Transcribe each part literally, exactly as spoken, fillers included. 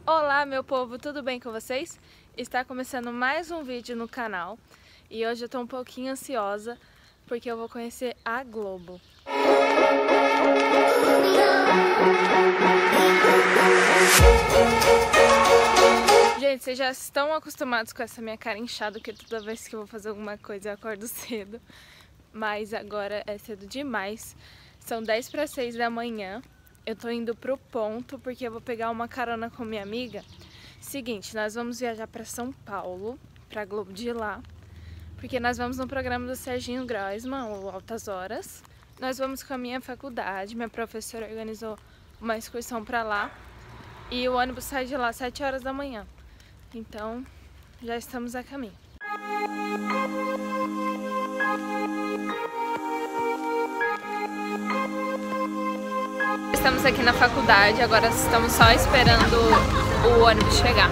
Olá meu povo, tudo bem com vocês? Está começando mais um vídeo no canal e hoje eu tô um pouquinho ansiosa porque eu vou conhecer a Globo. Gente, vocês já estão acostumados com essa minha cara inchada, que toda vez que eu vou fazer alguma coisa eu acordo cedo. Mas agora é cedo demais, são dez para seis da manhã. Eu tô indo pro ponto porque eu vou pegar uma carona com minha amiga. Seguinte, nós vamos viajar pra São Paulo, pra Globo de lá, porque nós vamos no programa do Serginho Groisman, o Altas Horas. Nós vamos com a minha faculdade, minha professora organizou uma excursão pra lá e o ônibus sai de lá às sete horas da manhã. Então, já estamos a caminho. Estamos aqui na faculdade, agora estamos só esperando o ônibus chegar.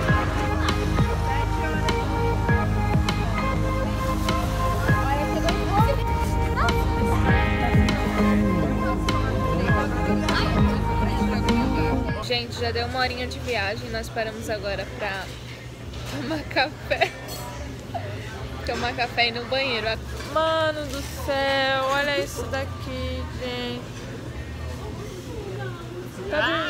Gente, já deu uma horinha de viagem, nós paramos agora pra tomar café. Tomar café e ir no banheiro. Mano do céu, olha isso daqui, gente. Tá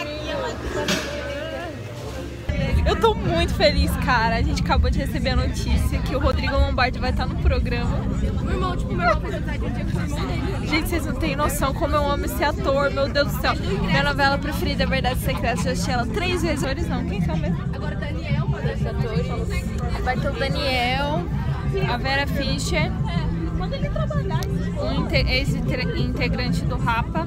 Eu tô muito feliz, cara. A gente acabou de receber a notícia que o Rodrigo Lombardi vai estar no programa. Meu irmão, tipo, meu irmão fez amizade um dia com o irmão dele. Gente, vocês não têm noção como eu amo esse ator, meu Deus do céu. Minha novela preferida é Verdade Secreta, já assisti ela três vezes. Eles não, quem são mesmo? Agora o Daniel, um desses atores. Vai ter o Daniel, a Vera Fischer, um ex-integrante do Rapa.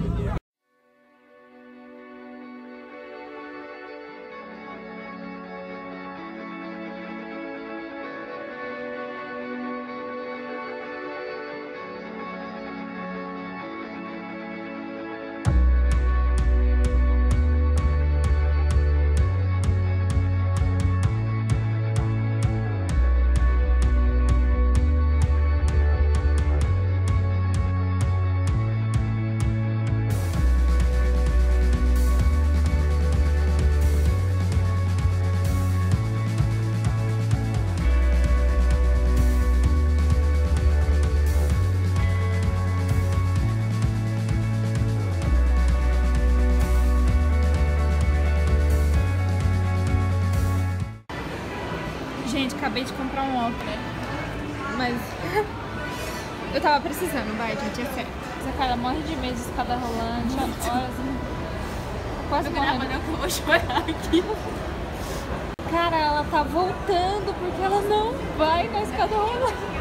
Gente, acabei de comprar um óculos, mas eu tava precisando, vai, gente, é sério. Essa cara morre de medo de escada rolante, horas, quase morrendo. Não, que eu vou chorar aqui. Cara, ela tá voltando porque ela não vai na escada rolante.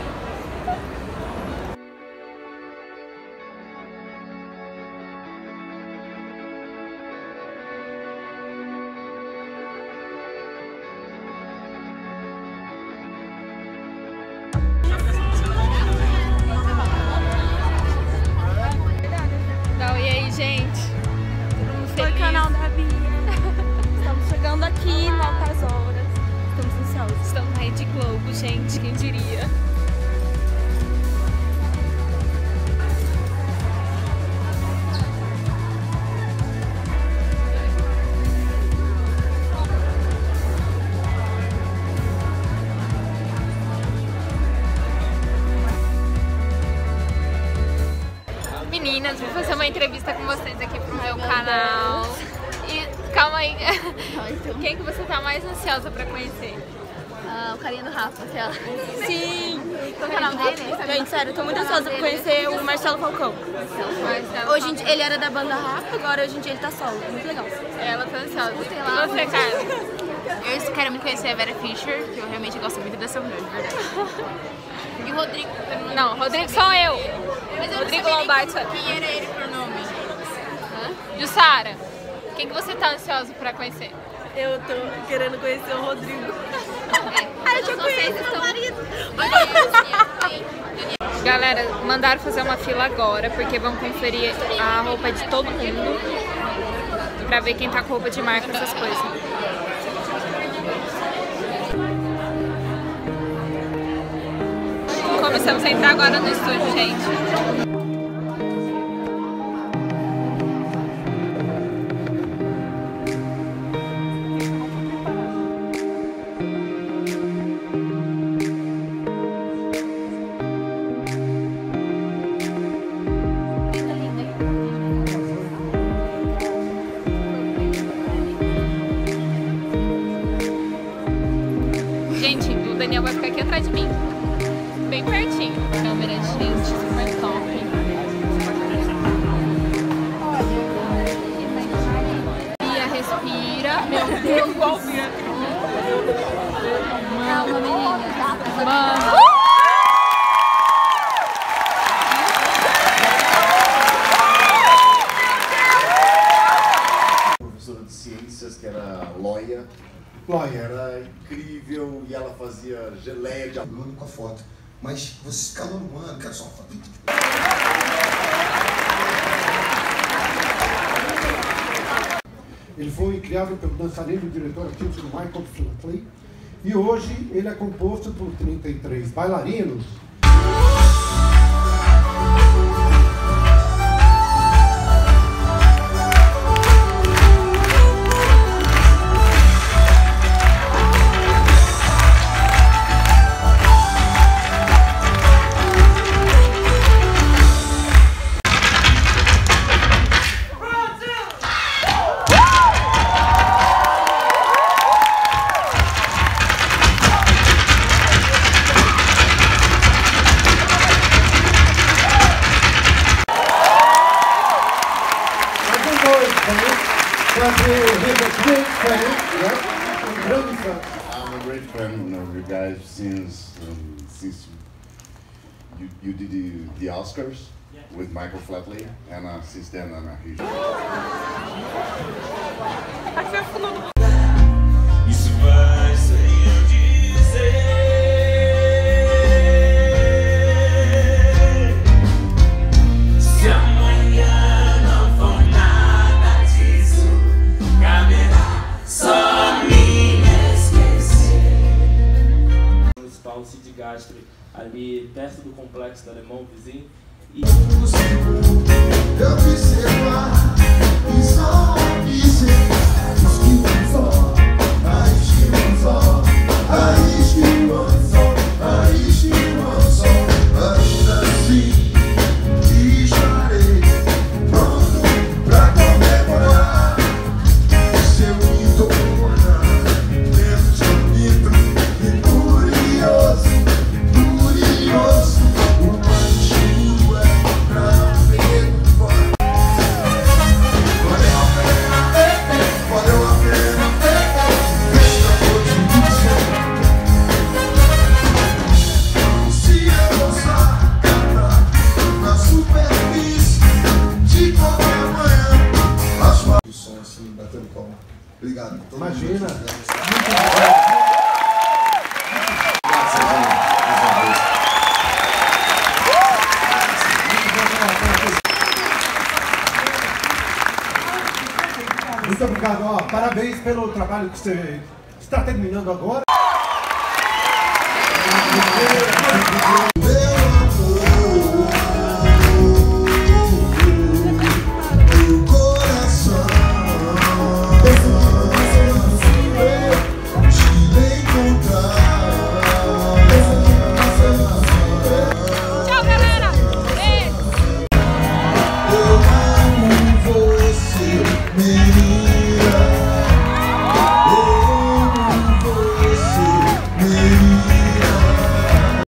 Oi, canal da Bia. Estamos chegando aqui no Altas Horas. Estamos ansiosos. Estamos na Rede Globo, gente, quem diria? Meninas, vou fazer uma entrevista com vocês aqui pro meu, meu canal. Deus. E calma aí. Quem que você tá mais ansiosa pra conhecer? Ah, o carinha do Rafa, aquela. Sim! Qual é o canal dele? Gente, sério, eu tô muito ansiosa pra conhecer o Marcelo Falcão. Marcelo hoje em dia, ele era da banda Rafa, agora hoje em dia ele tá solo. Muito legal. Ela tá ansiosa. Lá, e você, Carla? Eu quero muito conhecer a Vera Fischer, que eu realmente gosto muito dessa mulher, de verdade. E o Rodrigo. Não, Rodrigo sou eu. Mas eu Rodrigo Lombardi. Quem era ele por nome? Jussara, quem que você tá ansiosa pra conhecer? Eu tô querendo conhecer o Rodrigo. É. Ah, eu já conheço meu marido. Galera, mandaram fazer uma fila agora, porque vão conferir a roupa de todo mundo, pra ver quem tá com roupa de marca, essas coisas. Começamos a entrar agora no estúdio, gente. Daniel vai ficar aqui atrás de mim. Bem pertinho. Câmera de gente, super top. Bia, respira. Meu Deus, qual Bia? Calma, menina. Mano. Professora de ciências, que era Loia. Loia. Era incrível e ela fazia geleia de Aluno com a foto. Mas você calou no ano, quero só uma foto. Ele foi criado pelo dançarino e diretor artístico Michael Flatley e hoje ele é composto por trinta e três bailarinos. I'm a great friend of you guys since um, since you, you did the, the Oscars with Michael Flatley, and uh, since then I'm a huge Isso vai sem eu dizer. Se amanhã não for nada disso, caberá só me esquecer. Municipal Cid Gastre, ali perto do complexo do Alemão vizinho. E... Eu observar e só observar os que vão só, as que vão só, as que vão só, as que vão só. Ainda assim, estarei pronto pra comemorar seu ídolo, menos bonito e curioso, curioso. O mais escuro é pra ver fora. Valeu a pena, valeu a pena, esta noite se eu gostar, cantar na superfície de qualquer manhã. As o som assim, batendo palma. Obrigado. Imagina. Muito obrigado, ó, parabéns pelo trabalho que você está terminando agora.